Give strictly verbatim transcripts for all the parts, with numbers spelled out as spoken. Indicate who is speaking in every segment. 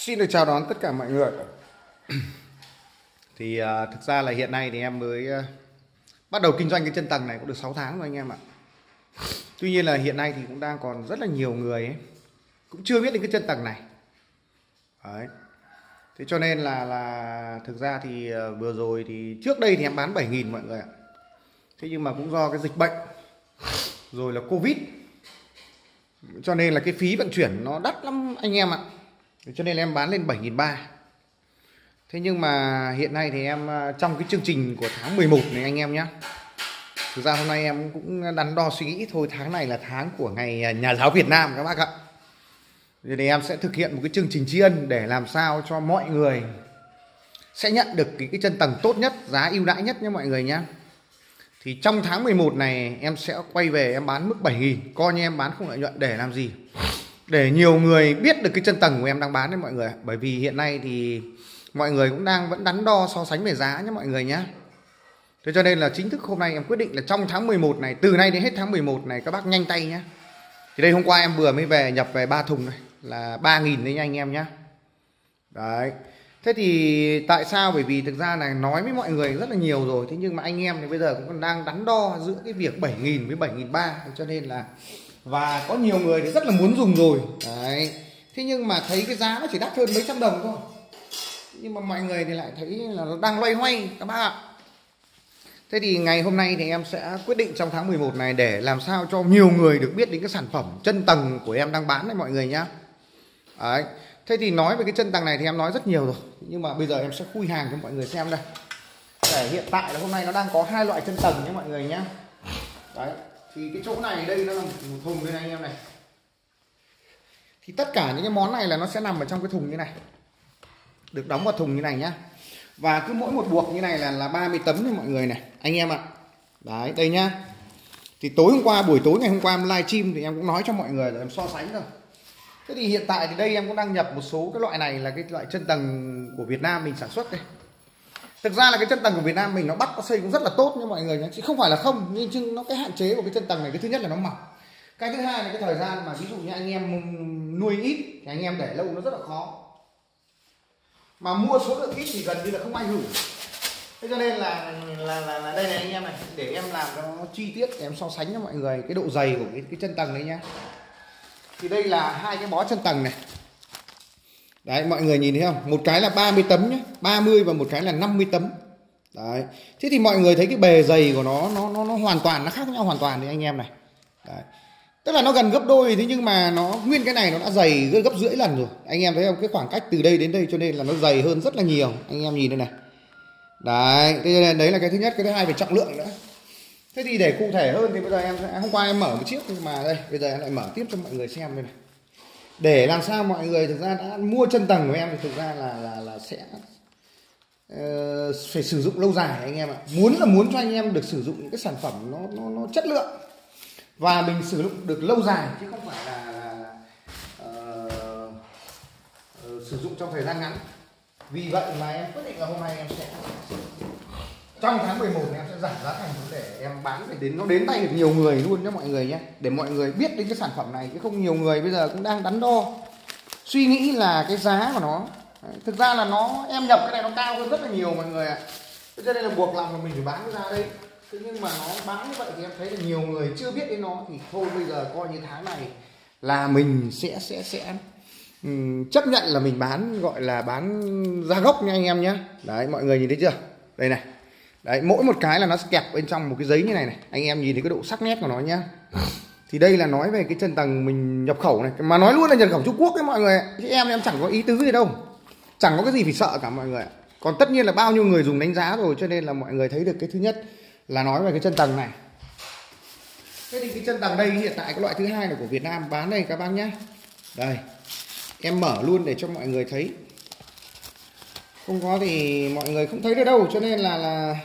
Speaker 1: Xin được chào đón tất cả mọi người. Thì uh, thực ra là hiện nay thì em mới uh, bắt đầu kinh doanh cái chân tầng này cũng được sáu tháng rồi anh em ạ. Tuy nhiên là hiện nay thì cũng đang còn rất là nhiều người ấy, cũng chưa biết đến cái chân tầng này. Đấy. Thế cho nên là là thực ra thì uh, vừa rồi thì trước đây thì em bán bảy nghìn mọi người ạ. Thế nhưng mà cũng do cái dịch bệnh rồi là Covid, cho nên là cái phí vận chuyển nó đắt lắm anh em ạ. Cho nên em bán lên bảy nghìn ba trăm. Thế nhưng mà hiện nay thì em trong cái chương trình của tháng mười một này anh em nhé. Thực ra hôm nay em cũng đắn đo suy nghĩ thôi, tháng này là tháng của ngày Nhà giáo Việt Nam các bác ạ. Thì em sẽ thực hiện một cái chương trình tri ân để làm sao cho mọi người sẽ nhận được cái, cái chân tầng tốt nhất, giá ưu đãi nhất nhé mọi người nhé. Thì trong tháng mười một này em sẽ quay về em bán mức bảy nghìn, coi như em bán không lợi nhuận để làm gì? Để nhiều người biết được cái chân tầng của em đang bán đấy mọi người. Bởi vì hiện nay thì mọi người cũng đang vẫn đắn đo so sánh về giá nhé mọi người nhé. Thế cho nên là chính thức hôm nay em quyết định là trong tháng mười một này, từ nay đến hết tháng mười một này các bác nhanh tay nhé. Thì đây hôm qua em vừa mới về nhập về ba thùng này là ba nghìn đấy nha anh em nhé. Đấy. Thế thì tại sao? Bởi vì thực ra là nói với mọi người rất là nhiều rồi. Thế nhưng mà anh em thì bây giờ cũng còn đang đắn đo giữa cái việc bảy nghìn với bảy nghìn ba trăm. Cho nên là và có nhiều người thì rất là muốn dùng rồi. Đấy. Thế nhưng mà thấy cái giá nó chỉ đắt hơn mấy trăm đồng thôi. Nhưng mà mọi người thì lại thấy là nó đang loay hoay các bác ạ. Thế thì ngày hôm nay thì em sẽ quyết định trong tháng mười một này để làm sao cho nhiều người được biết đến cái sản phẩm chân tầng của em đang bán đấy mọi người nhá. Đấy. Thế thì nói về cái chân tầng này thì em nói rất nhiều rồi. Nhưng mà bây giờ em sẽ khui hàng cho mọi người xem đây. Để hiện tại là hôm nay nó đang có hai loại chân tầng nhé mọi người nhá. Đấy. Thì cái chỗ này đây nó là một thùng đây này anh em này. Thì tất cả những cái món này là nó sẽ nằm ở trong cái thùng như này. Được đóng vào thùng như này nhá. Và cứ mỗi một buộc như này là là ba mươi tấm nha mọi người này, anh em ạ. Đấy, đây nhá. Thì tối hôm qua, buổi tối ngày hôm qua em live stream thì em cũng nói cho mọi người rồi, em so sánh rồi. Thế thì hiện tại thì đây em cũng đang nhập một số cái loại này là cái loại chân tầng của Việt Nam mình sản xuất đây. Thực ra là cái chân tầng của Việt Nam mình nó bắt nó xây cũng rất là tốt nha mọi người nhé, chứ không phải là không, nhưng chứ nó cái hạn chế của cái chân tầng này, cái thứ nhất là nó mỏng. Cái thứ hai là cái thời gian mà ví dụ như anh em nuôi ít thì anh em để lâu nó rất là khó. Mà mua số lượng ít thì gần như là không ai gửi. Thế cho nên là là, là, là đây này anh em này, để em làm cho nó chi tiết để em so sánh cho mọi người cái độ dày của cái, cái chân tầng đấy nhá. Thì đây là hai cái bó chân tầng này. Đấy mọi người nhìn thấy không? Một cái là ba mươi tấm nhé, ba mươi và một cái là năm mươi tấm. Đấy. Thế thì mọi người thấy cái bề dày của nó nó nó nó hoàn toàn nó khác nhau hoàn toàn đấy anh em này. Đấy. Tức là nó gần gấp đôi, thế nhưng mà nó nguyên cái này nó đã dày gấp rưỡi lần rồi. Anh em thấy không? Cái khoảng cách từ đây đến đây cho nên là nó dày hơn rất là nhiều. Anh em nhìn đây này. Đấy, thế nên đấy là cái thứ nhất, cái thứ hai về trọng lượng nữa. Thế thì để cụ thể hơn thì bây giờ em sẽ, hôm qua em mở một chiếc nhưng mà đây, bây giờ em lại mở tiếp cho mọi người xem đây này. Để làm sao mọi người thực ra đã mua chân tầng của em thì thực ra là là là sẽ uh, phải sử dụng lâu dài anh em ạ. Muốn là muốn cho anh em được sử dụng những cái sản phẩm nó nó nó chất lượng và mình sử dụng được lâu dài chứ không phải là, là uh, uh, sử dụng trong thời gian ngắn. Vì vậy mà em quyết định là hôm nay em sẽ trong tháng mười một này em sẽ giảm giá thành để em bán để đến nó đến tay được nhiều người luôn nhé mọi người nhé, để mọi người biết đến cái sản phẩm này, chứ không nhiều người bây giờ cũng đang đắn đo suy nghĩ là cái giá của nó. Đấy, thực ra là nó em nhập cái này nó cao hơn rất là nhiều mọi người ạ. Thế cho nên là buộc lòng là mình phải bán ra đây. Thế nhưng mà nó bán như vậy thì em thấy là nhiều người chưa biết đến nó, thì thôi bây giờ coi như tháng này là mình sẽ sẽ sẽ um, chấp nhận là mình bán, gọi là bán ra gốc nha anh em nhé. Đấy mọi người nhìn thấy chưa, đây này. Đấy, mỗi một cái là nó kẹp bên trong một cái giấy như này này, anh em nhìn thấy cái độ sắc nét của nó nhá. Thì đây là nói về cái chân tầng mình nhập khẩu này, mà nói luôn là nhập khẩu Trung Quốc đấy mọi người. Chứ em em chẳng có ý tứ gì đâu, chẳng có cái gì phải sợ cả mọi người. Còn tất nhiên là bao nhiêu người dùng đánh giá rồi, cho nên là mọi người thấy được cái thứ nhất là nói về cái chân tầng này. Thế thì cái chân tầng đây hiện tại cái loại thứ hai là của Việt Nam bán đây các bác nhá. Đây, em mở luôn để cho mọi người thấy. Không có thì mọi người không thấy được đâu, cho nên là là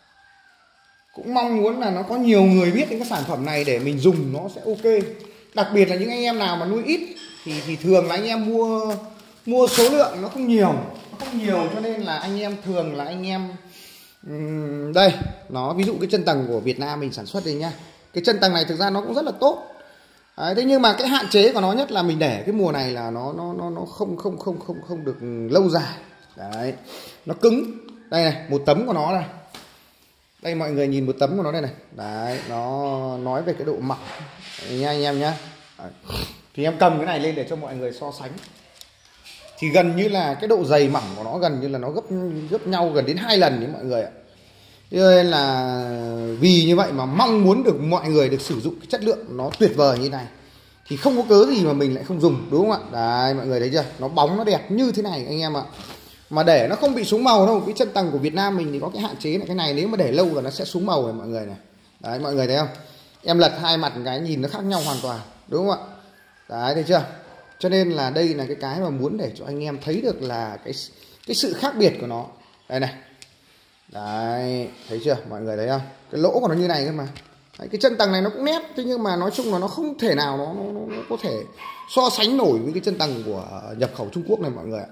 Speaker 1: cũng mong muốn là nó có nhiều người biết đến cái sản phẩm này để mình dùng nó sẽ ok. Đặc biệt là những anh em nào mà nuôi ít thì thì thường là anh em mua mua số lượng nó không nhiều, nó không nhiều cho nên là anh em thường là anh em um, đây, nó ví dụ cái chân tầng của Việt Nam mình sản xuất đây nhá. Cái chân tầng này thực ra nó cũng rất là tốt. Đấy, thế nhưng mà cái hạn chế của nó nhất là mình để cái mùa này là nó nó nó nó không không không không không được lâu dài. Đấy, nó cứng. Đây này, một tấm của nó này. Đây mọi người nhìn một tấm của nó đây này. Đấy, nó nói về cái độ mỏng nha anh em nhá. Đấy. Thì em cầm cái này lên để cho mọi người so sánh. Thì gần như là cái độ dày mỏng của nó gần như là nó gấp gấp nhau gần đến hai lần đấy mọi người ạ. Cho nên là vì như vậy mà mong muốn được mọi người được sử dụng cái chất lượng nó tuyệt vời như này thì không có cớ gì mà mình lại không dùng, đúng không ạ? Đấy, mọi người thấy chưa? Nó bóng nó đẹp như thế này anh em ạ. Mà để nó không bị súng màu đâu. Cái chân tầng của Việt Nam mình thì có cái hạn chế là cái này nếu mà để lâu là nó sẽ súng màu rồi mọi người này. Đấy, mọi người thấy không? Em lật hai mặt cái nhìn nó khác nhau hoàn toàn, đúng không ạ? Đấy, thấy chưa? Cho nên là đây là cái cái mà muốn để cho anh em thấy được là cái cái sự khác biệt của nó. Đây này. Đấy, thấy chưa? Mọi người thấy không? Cái lỗ của nó như này cơ mà. Đấy, cái chân tầng này nó cũng nét, thế nhưng mà nói chung là nó không thể nào nó, nó, nó có thể so sánh nổi với cái chân tầng của nhập khẩu Trung Quốc này mọi người ạ.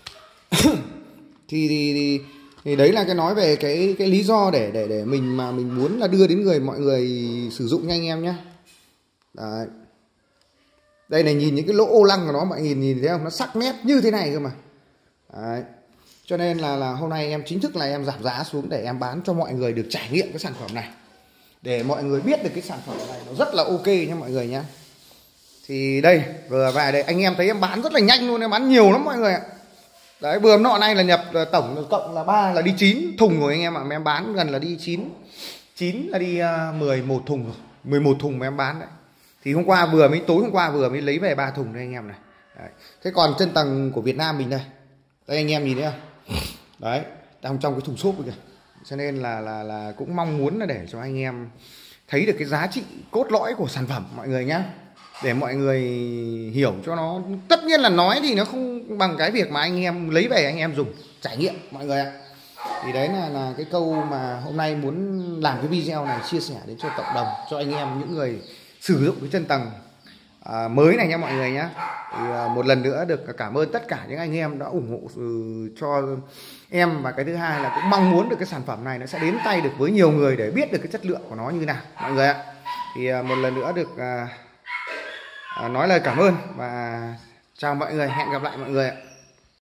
Speaker 1: thì, thì, thì thì đấy là cái nói về cái cái lý do để để để mình mà mình muốn là đưa đến người mọi người sử dụng nha anh em nhé. Đấy. Đây này, nhìn những cái lỗ ô lăng của nó mọi người nhìn thấy không? Nó sắc nét như thế này cơ mà. Đấy. Cho nên là là hôm nay em chính thức là em giảm giá xuống để em bán cho mọi người được trải nghiệm cái sản phẩm này. Để mọi người biết được cái sản phẩm này nó rất là ok nha mọi người nhé. Thì đây, vừa về đây anh em thấy em bán rất là nhanh luôn, em bán nhiều lắm mọi người ạ. Đấy, vừa nọ nay là nhập tổng cộng là ba là đi chín thùng rồi anh em ạ, mà em bán gần là đi chín chín là đi uh, mười một thùng rồi, mười một thùng mà em bán đấy. Thì hôm qua vừa mới tối hôm qua vừa mới lấy về ba thùng đây anh em này. Đấy. Thế còn chân tầng của Việt Nam mình đây. Đây anh em nhìn thấy không? Đấy, đang trong cái thùng xốp kìa. Cho nên là là là cũng mong muốn là để cho anh em thấy được cái giá trị cốt lõi của sản phẩm mọi người nhá. Để mọi người hiểu cho nó. Tất nhiên là nói thì nó không bằng cái việc mà anh em lấy về anh em dùng trải nghiệm mọi người ạ. Thì đấy là là cái câu mà hôm nay muốn làm cái video này chia sẻ đến cho cộng đồng, cho anh em những người sử dụng cái chân tầng à, mới này nha mọi người nhé. Thì à, một lần nữa được cảm ơn tất cả những anh em đã ủng hộ ừ, cho em. Và cái thứ hai là cũng mong muốn được cái sản phẩm này nó sẽ đến tay được với nhiều người để biết được cái chất lượng của nó như nào mọi người ạ. Thì à, một lần nữa được à, à, nói lời cảm ơn và chào mọi người, hẹn gặp lại mọi người ạ.